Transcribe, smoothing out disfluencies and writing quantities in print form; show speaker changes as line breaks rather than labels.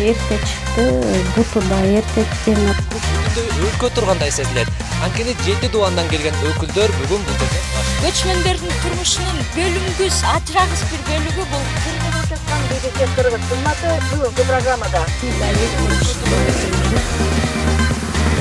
эрте чыкты, буту да эртеттен.
Өлкө тургандай сезилет. Анткени 7 дубандан келген өкүлдөр бүгүн бул жерде
Көчмөндөрдүн турмушунун бөлүнгүс, ажырагыс бир бөлүгү бул кыргыз жаткан BBC кыргыз кызматы бүгүнкү программада.